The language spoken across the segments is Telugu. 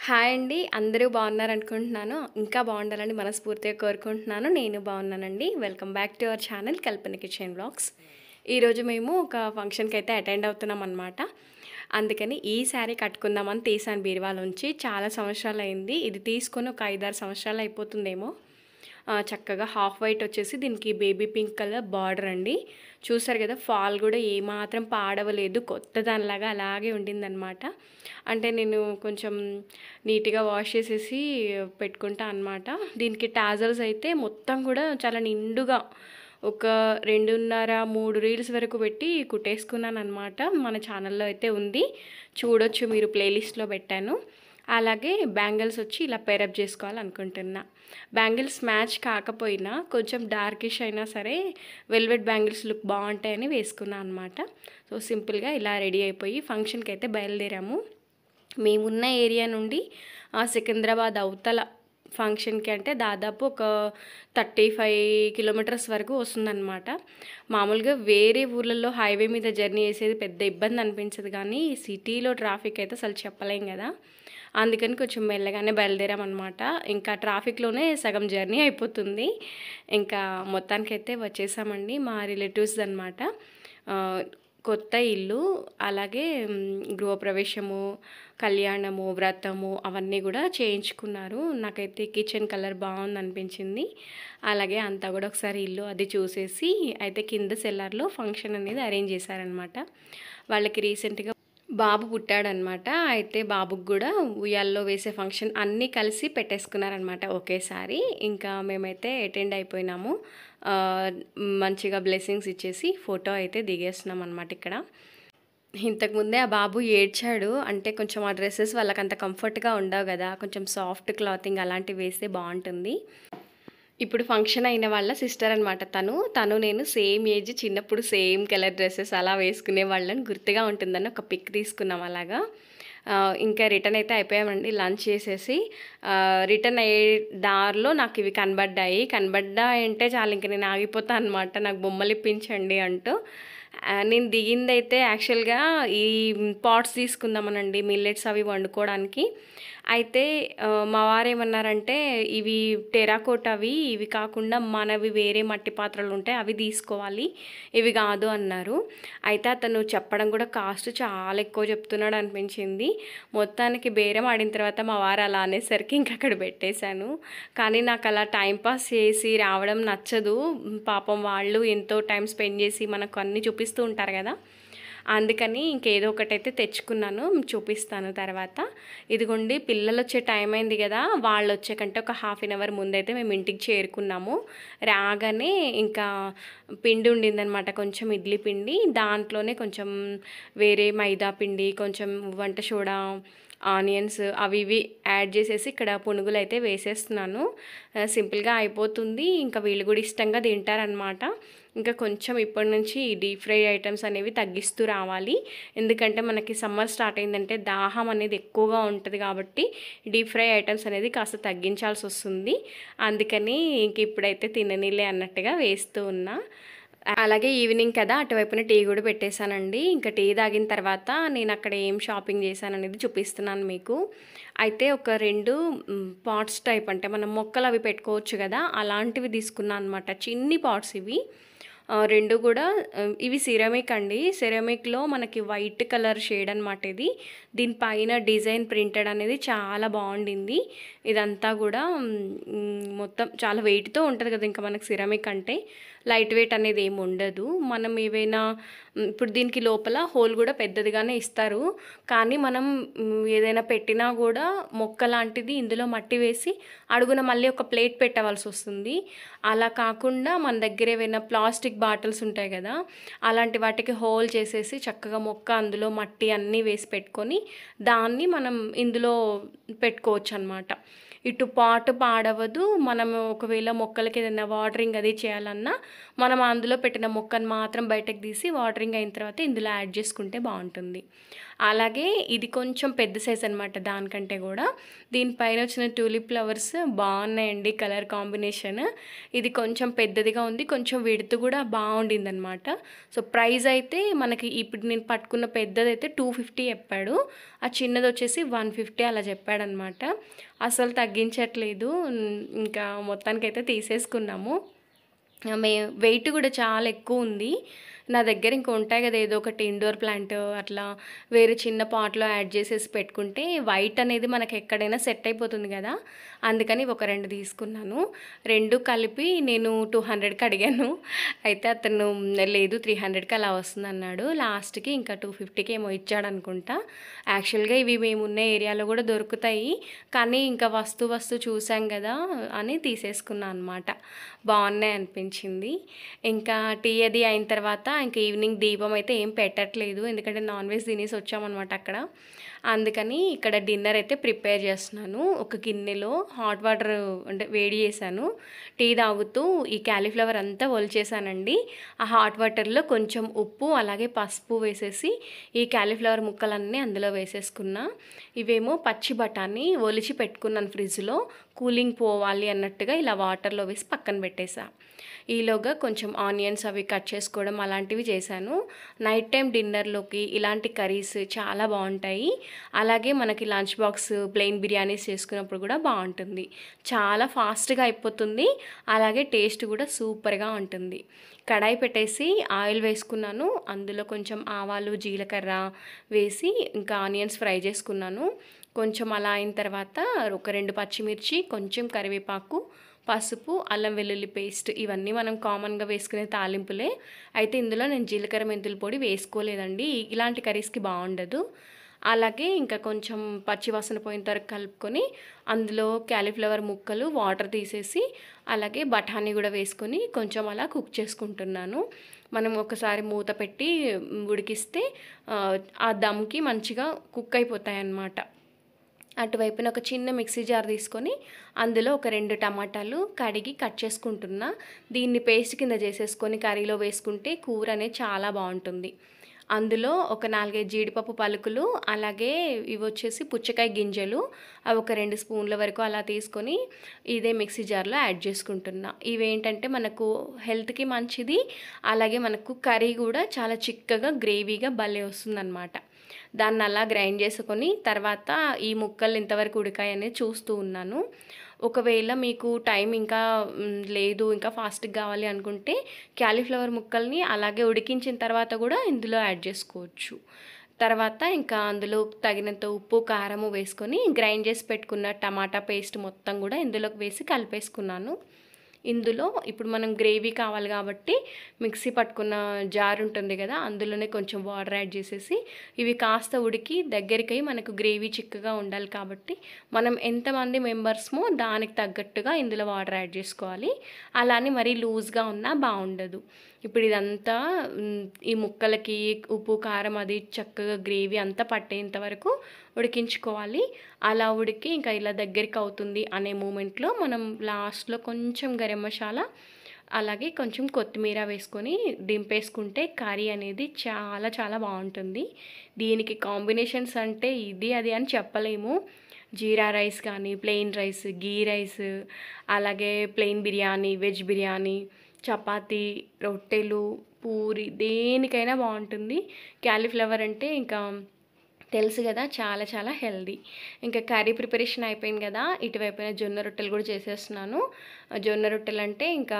హాయ్ అండి. అందరూ బాగున్నారనుకుంటున్నాను. ఇంకా బాగుండాలని మనస్ఫూర్తిగా కోరుకుంటున్నాను. నేను బాగున్నానండి. Welcome back to our channel Kalpana kitchen vlogs. ఈరోజు మేము ఒక ఫంక్షన్కి అయితే అటెండ్ అవుతున్నాం అనమాట. అందుకని ఈ శారీ కట్టుకుందామని తీసాను బీరువాలోంచి. చాలా సంవత్సరాలు అయింది. ఇది తీసుకొని ఒక 5-6 సంవత్సరాలు అయిపోతుందేమో. చక్కగా హాఫ్ వైట్ వచ్చేసి దీనికి బేబీ పింక్ కలర్ బార్డర్ అండి. చూసారు కదా, ఫాల్ కూడా ఏమాత్రం పాడవలేదు, కొత్త దానిలాగా అలాగే ఉండిందనమాట. అంటే నేను కొంచెం నీట్గా వాష్ చేసేసి పెట్టుకుంటా అనమాట. దీనికి టాజల్స్ అయితే మొత్తం కూడా చాలా నిండుగా ఒక 2.5-3 రీల్స్ వరకు పెట్టి కుట్టేసుకున్నాను అనమాట. మన ఛానల్లో అయితే ఉంది, చూడొచ్చు మీరు, ప్లేలిస్ట్లో పెట్టాను. అలాగే బ్యాంగిల్స్ వచ్చి ఇలా పేరప్ చేసుకోవాలనుకుంటున్నా. బ్యాంగిల్స్ మ్యాచ్ కాకపోయినా కొంచెం డార్కిష్ అయినా సరే వెల్వెట్ బ్యాంగిల్స్ లుక్ బాగుంటాయని వేసుకున్నాను అనమాట. సో సింపుల్గా ఇలా రెడీ అయిపోయి ఫంక్షన్కి అయితే బయలుదేరాము. మేమున్న ఏరియా నుండి సికింద్రాబాద్ అవతల ఫంక్షన్కి అంటే దాదాపు ఒక 35 కిలోమీటర్స్ వరకు వస్తుందన్నమాట. మామూలుగా వేరే ఊర్లలో హైవే మీద జర్నీ చేసేది పెద్ద ఇబ్బంది అనిపించదు, కానీ సిటీలో ట్రాఫిక్ అయితే అసలు చెప్పలేం కదా. అందుకని కొంచెం మెల్లగానే బయలుదేరామన్నమాట. ఇంకా ట్రాఫిక్లోనే సగం జర్నీ అయిపోతుంది. ఇంకా మొత్తానికైతే వచ్చేసామండి. మా రిలేటివ్స్ అనమాట. కొత్త ఇల్లు, అలాగే గృహప్రవేశము, కళ్యాణము, వ్రతము అవన్నీ కూడా చేయించుకున్నారు. నాకైతే కిచెన్ కలర్ బాగుంది అనిపించింది. అలాగే అంతా కూడా ఒకసారి ఇల్లు అది చూసేసి అయితే కింద సెల్లార్లో ఫంక్షన్ అనేది అరేంజ్ చేశారనమాట. వాళ్ళకి రీసెంట్గా బాబు పుట్టాడనమాట. అయితే బాబుకి కూడా ఉయ్యాల్లో వేసే ఫంక్షన్ అన్నీ కలిసి పెట్టేసుకున్నారనమాట ఒకేసారి. ఇంకా మేమైతే అటెండ్ అయిపోయినాము. మంచిగా బ్లెస్సింగ్స్ ఇచ్చేసి ఫోటో అయితే దిగేస్తున్నాం అనమాట. ఇక్కడ ఇంతకుముందే ఆ బాబు ఏడ్చాడు. అంటే కొంచెం ఆ డ్రెస్సెస్ వాళ్ళకి అంత కంఫర్ట్గా ఉండవు కదా, కొంచెం సాఫ్ట్ క్లాతింగ్ అలాంటివి వేస్తే బాగుంటుంది. ఇప్పుడు ఫంక్షన్ అయిన వాళ్ళ సిస్టర్ అనమాట తను నేను సేమ్ ఏజ్, చిన్నప్పుడు సేమ్ కలర్ డ్రెస్సెస్ అలా వేసుకునే వాళ్ళని గుర్తుగా ఉంటుందని ఒక పిక్ తీసుకున్నాం అలాగా. ఇంకా రిటర్న్ అయితే అయిపోయామండి. లంచ్ చేసేసి రిటర్న్ అయ్యే దారిలో నాకు ఇవి కనబడ్డాయంటే చాలు, ఇంక నేను ఆగిపోతాను అనమాట, నాకు బొమ్మలు ఇప్పించండి అంటూ. నేను దిగిందైతే యాక్చువల్గా ఈ పాట్స్ తీసుకుందామనండి, మిల్లెట్స్ అవి వండుకోవడానికి. అయితే మా వారు ఏమన్నారంటే ఇవి టెరాకోటవి, ఇవి కాకుండా మనవి వేరే మట్టి పాత్రలు ఉంటాయి అవి తీసుకోవాలి, ఇవి కాదు అన్నారు. అయితే అతను చెప్పడం కూడా కాస్ట్ చాలా ఎక్కువ చెప్తున్నాడు అనిపించింది. మొత్తానికి బేరం ఆడిన తర్వాత మా వారు అలా అనేసరికి ఇంక అక్కడ పెట్టేశాను. కానీ నాకు అలా టైంపాస్ చేసి రావడం నచ్చదు. పాపం వాళ్ళు ఎంతో టైం స్పెండ్ చేసి మనకు అన్నీ చూపిస్తూ ఉంటారు కదా, అందుకని ఇంకేదో ఒకటైతే తెచ్చుకున్నాను, చూపిస్తాను తర్వాత. ఇదిగోండి, పిల్లలు వచ్చే టైం అయింది కదా, వాళ్ళు వచ్చే కంటే ఒక హాఫ్ అన్ అవర్ ముందైతే మేము ఇంటికి చేరుకున్నాము. రాగానే ఇంకా పిండి ఉండిందనమాట, కొంచెం ఇడ్లీ పిండి, దాంట్లోనే కొంచెం వేరే మైదా పిండి, కొంచెం వంట సోడా, ఆనియన్స్ అవి ఇవి యాడ్ చేసేసి ఇక్కడ పునుగులు అయితే వేసేస్తున్నాను. సింపుల్గా అయిపోతుంది. ఇంకా వీళ్ళు కూడా ఇష్టంగా తింటారనమాట. ఇంకా కొంచెం ఇప్పటి నుంచి డీప్ ఫ్రై ఐటమ్స్ అనేవి తగ్గిస్తూ రావాలి. ఎందుకంటే మనకి సమ్మర్ స్టార్ట్ అయిందంటే దాహం అనేది ఎక్కువగా ఉంటుంది, కాబట్టి డీప్ ఫ్రై ఐటమ్స్ అనేది కాస్త తగ్గించాల్సి వస్తుంది. అందుకని ఇంక ఇప్పుడైతే తిననీలే అన్నట్టుగా వేస్తూ ఉన్నా. అలాగే ఈవినింగ్ కదా, అటువైపున టీ కూడా పెట్టేశానండి. ఇంకా టీ తాగిన తర్వాత నేను అక్కడ ఏం షాపింగ్ చేశాననేది చూపిస్తున్నాను మీకు. అయితే ఒక 2 పాట్స్ టైప్, అంటే మనం మొక్కలు అవి పెట్టుకోవచ్చు కదా, అలాంటివి తీసుకున్నాను అనమాట. చిన్ని పాట్స్ ఇవి 2 కూడా. ఇవి సిరామిక్ అండి. సిరామిక్లో మనకి వైట్ కలర్ షేడ్ అనమాట ఇది. దీనిపైన డిజైన్ ప్రింటెడ్ అనేది చాలా బాగుండింది. ఇదంతా కూడా మొత్తం చాలా వెయిట్తో ఉంటుంది కదా, ఇంకా మనకి సిరామిక్ అంటే లైట్ వెయిట్ అనేది ఏమి ఉండదు. మనం ఏవైనా ఇప్పుడు దీనికి లోపల హోల్ కూడా పెద్దదిగానే ఇస్తారు, కానీ మనం ఏదైనా పెట్టినా కూడా మొక్క లాంటిది ఇందులో మట్టి వేసి అడుగున మళ్ళీ ఒక ప్లేట్ పెట్టవలసి వస్తుంది. అలా కాకుండా మన దగ్గర ఏవైనా ప్లాస్టిక్ బాటిల్స్ ఉంటాయి కదా, అలాంటి వాటికి హోల్ చేసేసి చక్కగా మొక్క అందులో మట్టి అన్నీ వేసి పెట్టుకొని దాన్ని మనం ఇందులో పెట్టుకోవచ్చు అనమాట. ఇటు పాటు పాడవదు. మనం ఒకవేళ మొక్కలకి ఏదైనా వాటరింగ్ అది చేయాలన్నా మనం అందులో పెట్టిన మొక్కను మాత్రం బయటకు తీసి వాటరింగ్ అయిన తర్వాత ఇందులో యాడ్ చేసుకుంటే బాగుంటుంది. అలాగే ఇది కొంచెం పెద్ద సైజ్ అనమాట దానికంటే కూడా. దీనిపైన వచ్చిన ట్యూలిప్ ఫ్లవర్స్ బాగున్నాయండి, కలర్ కాంబినేషన్. ఇది కొంచెం పెద్దదిగా ఉంది, కొంచెం విడుతు కూడా బాగుండిందనమాట. సో ప్రైస్ అయితే మనకి ఇప్పుడు నేను పట్టుకున్న పెద్దదైతే 250 చెప్పాడు, ఆ చిన్నది వచ్చేసి 150 అలా చెప్పాడనమాట. అసలు తగ్గించట్లేదు. ఇంకా మొత్తానికైతే తీసేసుకున్నాము. వెయిట్ కూడా చాలా ఎక్కువ ఉంది. నా దగ్గర ఇంక ఉంటాయి కదా ఏదో ఒకటి ఇండోర్ ప్లాంట్ అట్లా వేరే చిన్న పాట్లో యాడ్ చేసేసి పెట్టుకుంటే వైట్ అనేది మనకి ఎక్కడైనా సెట్ అయిపోతుంది కదా, అందుకని ఒక 2 తీసుకున్నాను. 2 కలిపి నేను 200కి అడిగాను. అయితే అతను లేదు 300కి అలా వస్తుంది అన్నాడు. లాస్ట్కి ఇంకా 250కి ఏమో ఇచ్చాడు అనుకుంటా. యాక్చువల్గా ఇవి మేమున్న ఏరియాలో కూడా దొరుకుతాయి, కానీ ఇంకా వస్తు చూసాం కదా అని తీసుకున్నాను అనమాట. బాగున్నాయి అనిపించింది. ఇంకా టీ అది అయిన తర్వాత ఇంకా ఈవినింగ్ దీపం అయితే ఏం పెట్టట్లేదు, ఎందుకంటే నాన్ వెజ్ తినేసి వచ్చామన్నమాట అక్కడ. అందుకని ఇక్కడ డిన్నర్ అయితే ప్రిపేర్ చేస్తున్నాను. ఒక గిన్నెలో హాట్ వాటర్ అంటే వేడి చేశాను. టీ తాగుతూ ఈ క్యాలీఫ్లవర్ అంతా ఒలిచేసానండి. ఆ హాట్ వాటర్లో కొంచెం ఉప్పు అలాగే పసుపు వేసేసి ఈ క్యాలీఫ్లవర్ ముక్కలన్నీ అందులో వేసేసుకున్నా. ఇవేమో పచ్చి బఠానీ ఒలిచి పెట్టుకున్నాను ఫ్రిడ్జ్లో, కూలింగ్ పోవాలి అన్నట్టుగా ఇలా వాటర్లో వేసి పక్కన పెట్టేసా. ఈలోగా కొంచెం ఆనియన్స్ అవి కట్ చేసుకోవడం అలాంటివి చేశాను. నైట్ టైం డిన్నర్లోకి ఇలాంటి కర్రీస్ చాలా బాగుంటాయి. అలాగే మనకి లంచ్ బాక్స్ ప్లెయిన్ బిర్యానీస్ చేసుకున్నప్పుడు కూడా బాగుంటుంది. చాలా ఫాస్ట్గా అయిపోతుంది, అలాగే టేస్ట్ కూడా సూపర్గా ఉంటుంది. కడాయి పెట్టేసి ఆయిల్ వేసుకున్నాను. అందులో కొంచెం ఆవాలు జీలకర్ర వేసి ఇంకా ఆనియన్స్ ఫ్రై చేసుకున్నాను. కొంచెం అలా అయిన తర్వాత ఒక 2 పచ్చిమిర్చి, కొంచెం కరివేపాకు, పసుపు, అల్లం వెల్లుల్లి పేస్ట్, ఇవన్నీ మనం కామన్గా వేసుకునే తాలింపులే. అయితే ఇందులో నేను జీలకర్ర మెంతుల పొడి వేసుకోలేదండి, ఇలాంటి కర్రీస్కి బాగుండదు. అలాగే ఇంకా కొంచెం పచ్చివాసన పోయిన తర్వాత కలుపుకొని అందులో క్యాలీఫ్లవర్ ముక్కలు వాటర్ తీసేసి అలాగే బఠానీ కూడా వేసుకొని కొంచెం అలా కుక్ చేసుకుంటున్నాను. మనం ఒకసారి మూత పెట్టి ఉడికిస్తే ఆ దమ్కి మంచిగా కుక్ అయిపోతాయి అన్నమాట. అటువైపున ఒక చిన్న మిక్సీ జార్ తీసుకొని అందులో ఒక 2 టమాటాలు కడిగి కట్ చేసుకుంటున్నా. దీన్ని పేస్ట్ కింద చేసేసుకొని కర్రీలో వేసుకుంటే కూర అనేది చాలా బాగుంటుంది. అందులో ఒక 4-5 జీడిపప్పు పలుకులు, అలాగే ఇవి వచ్చేసి పుచ్చకాయ గింజలు, అవి ఒక 2 స్పూన్ల వరకు అలా తీసుకొని ఇదే మిక్సీ జార్లో యాడ్ చేసుకుంటున్నా. ఇవేంటంటే మనకు హెల్త్కి మంచిది, అలాగే మనకు కర్రీ కూడా చాలా చిక్కగా గ్రేవీగా భలే వస్తుందన్నమాట. దాన్ని అలా గ్రైండ్ చేసుకొని తర్వాత ఈ ముక్కలు ఇంతవరకు ఉడికాయని చూస్తూ ఉన్నాను. ఒకవేళ మీకు టైం ఇంకా లేదు, ఇంకా ఫాస్ట్గా కావాలి అనుకుంటే క్యాలీఫ్లవర్ ముక్కల్ని అలాగే ఉడికించిన తర్వాత కూడా ఇందులో యాడ్ చేసుకోవచ్చు. తర్వాత ఇంకా అందులో తగినంత ఉప్పు కారము వేసుకొని గ్రైండ్ చేసి పెట్టుకున్న టమాటా పేస్ట్ మొత్తం కూడా ఇందులోకి వేసి కలిపేసుకున్నాను. ఇందులో ఇప్పుడు మనం గ్రేవీ కావాలి కాబట్టి మిక్సీ పట్టుకున్న జార్ ఉంటుంది కదా, అందులోనే కొంచెం వాటర్ యాడ్ చేసేసి ఇవి కాస్త ఉడికి దగ్గరికి మనకు గ్రేవీ చిక్కగా ఉండాలి కాబట్టి మనం ఎంతమంది మెంబర్స్మో దానికి తగ్గట్టుగా ఇందులో వాటర్ యాడ్ చేసుకోవాలి. అలానే మరీ లూజ్గా ఉన్నా బాగుండదు. ఇప్పుడు ఇదంతా ఈ ముక్కలకి ఉప్పు కారం అది చక్కగా గ్రేవీ అంతా పట్టేంత వరకు ఉడికించుకోవాలి. అలా ఉడికి ఇంకా ఇలా దగ్గరికి అవుతుంది అనే మూమెంట్లో మనం లాస్ట్లో కొంచెం గరం మసాలా అలాగే కొంచెం కొత్తిమీర వేసుకొని దింపేసుకుంటే కర్రీ అనేది చాలా చాలా బాగుంటుంది. దీనికి కాంబినేషన్స్ అంటే ఇది అది అని చెప్పలేము. జీరా రైస్ కానీ, ప్లెయిన్ రైస్, గీ రైస్, అలాగే ప్లెయిన్ బిర్యానీ, వెజ్ బిర్యానీ, చపాతీ, రొట్టెలు, పూరి, దేనికైనా బాగుంటుంది. క్యాలీఫ్లవర్ అంటే ఇంకా తెలుసు కదా, చాలా చాలా హెల్దీ. ఇంకా కర్రీ ప్రిపరేషన్ అయిపోయింది కదా, ఇటువైపున జొన్న రొట్టెలు కూడా చేసేస్తున్నాను. జొన్న రొట్టెలు అంటే ఇంకా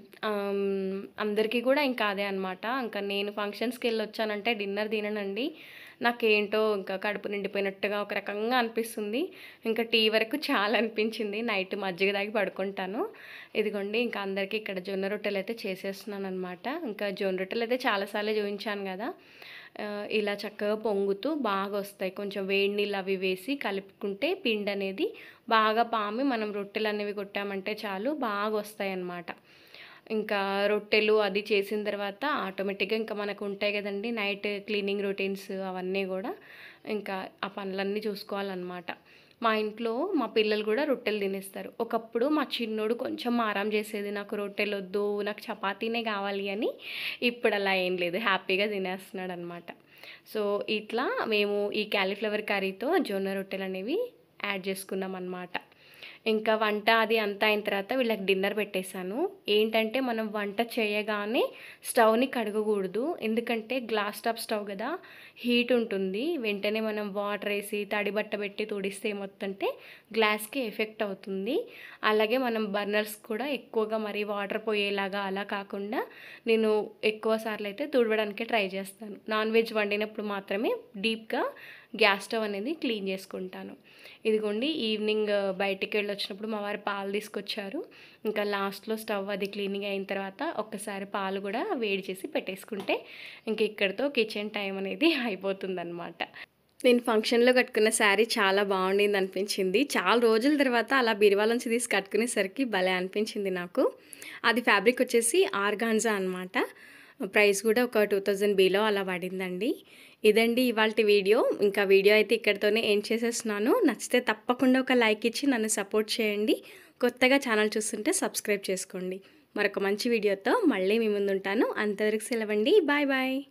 అందరికీ కూడా ఇంకా అదే అనమాట. ఇంకా నేను ఫంక్షన్స్కి వెళ్ళి వచ్చానంటే డిన్నర్ తిననండి, నాకేంటో ఇంకా కడుపు నిండిపోయినట్టుగా ఒక రకంగా అనిపిస్తుంది. ఇంకా టీ వరకు చాలా అనిపించింది, నైట్ మజ్జిగ తాగి పడుకుంటాను. ఇదిగోండి ఇంకా అందరికీ ఇక్కడ జొన్న రొట్టెలు అయితే చేసేస్తున్నాను అనమాట. ఇంకా జొన్న రొట్టెలు అయితే చాలాసార్లు చూపించాను కదా, ఇలా చక్కగా పొంగుతూ బాగా వస్తాయి. కొంచెం వేడి నీళ్ళు అవి వేసి కలుపుకుంటే పిండి అనేది బాగా పామి మనం రొట్టెలు అనేవి కొట్టామంటే చాలు బాగా వస్తాయి అన్నమాట. ఇంకా రొట్టెలు అది చేసిన తర్వాత ఆటోమేటిక్గా ఇంకా మనకు ఉంటాయి కదండి నైట్ క్లీనింగ్ రొటీన్స్, అవన్నీ కూడా ఇంకా ఆ పనులన్నీ చూసుకోవాలన్నమాట. మా ఇంట్లో మా పిల్లలు కూడా రొట్టెలు తినేస్తారు. ఒకప్పుడు మా చిన్నోడు కొంచెం మారం చేసేది, నాకు రొట్టెలు వద్దు, నాకు చపాతీనే కావాలి అని. ఇప్పుడు అలా ఏం లేదు, హ్యాపీగా తినేస్తున్నాడు అనమాట. సో ఇట్లా మేము ఈ క్యాలీఫ్లవర్ కర్రీతో జొన్న రొట్టెలు అనేవి యాడ్ చేసుకున్నాం అన్నమాట. ఇంకా వంట అది అంతా అయిన తర్వాత వీళ్ళకి డిన్నర్ పెట్టేశాను. ఏంటంటే మనం వంట చేయగానే స్టవ్ని కడగకూడదు, ఎందుకంటే గ్లాస్ టాప్ స్టవ్ కదా, హీట్ ఉంటుంది. వెంటనే మనం వాటర్ వేసి తడి బట్ట పెట్టి తుడిస్తే ఏమవుతుందంటే గ్లాస్కి ఎఫెక్ట్ అవుతుంది. అలాగే మనం బర్నర్స్ కూడా ఎక్కువగా మరి వాటర్ పోయేలాగా అలా కాకుండా నేను ఎక్కువ సార్లు అయితే తుడవడానికే ట్రై చేస్తాను. నాన్ వెజ్ వండినప్పుడు మాత్రమే డీప్గా గ్యాస్ స్టవ్ అనేది క్లీన్ చేసుకుంటాను. ఇదిగోండి ఈవినింగ్ బయటికి వెళ్ళి వచ్చినప్పుడు మా వారు పాలు తీసుకొచ్చారు. ఇంకా లాస్ట్లో స్టవ్ అది క్లీనింగ్ అయిన తర్వాత ఒక్కసారి పాలు కూడా వేడి చేసి పెట్టేసుకుంటే ఇంక ఇక్కడితో కిచెన్ టైం అనేది అయిపోతుందన్నమాట. నేను ఫంక్షన్లో కట్టుకున్న శారీ చాలా బాగుండింది అనిపించింది. చాలా రోజుల తర్వాత అలా బీరువాలోంచి తీసి కట్టుకునేసరికి భలే అనిపించింది నాకు. అది ఫ్యాబ్రిక్ వచ్చేసి ఆర్గాన్జా అనమాట. ప్రైస్ కూడా ఒక 2000 బీలో అలా పడిందండి. ఇదండి ఇవాల్టి వీడియో. ఇంకా వీడియో అయితే ఇక్కడితోనే ఎండ్ చేసేస్తున్నాను. నచ్చితే తప్పకుండా ఒక లైక్ ఇచ్చి నన్ను సపోర్ట్ చేయండి. కొత్తగా ఛానల్ చూస్తుంటే సబ్స్క్రైబ్ చేసుకోండి. మరొక మంచి వీడియోతో మళ్ళీ మీ ముందుంటాను. అంతవరకు సెలవండి. Bye bye.